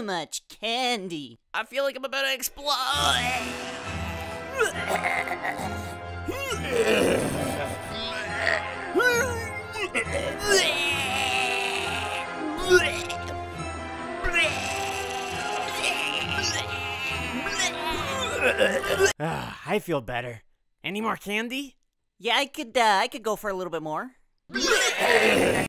much candy. I feel like I'm about to explode. I feel better. Any more candy? Yeah, I could go for a little bit more.